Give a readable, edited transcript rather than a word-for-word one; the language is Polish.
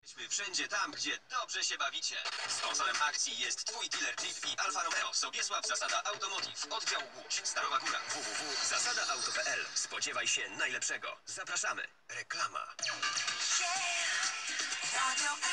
Jesteśmy wszędzie tam, gdzie dobrze się bawicie. Sponsorem akcji jest Twój dealer Jeep i Alfa Romeo. Sobiesław Zasada Automotive. Oddział Łódź. Starowa Góra. www.zasadaauto.pl. Spodziewaj się najlepszego. Zapraszamy. Reklama. Radio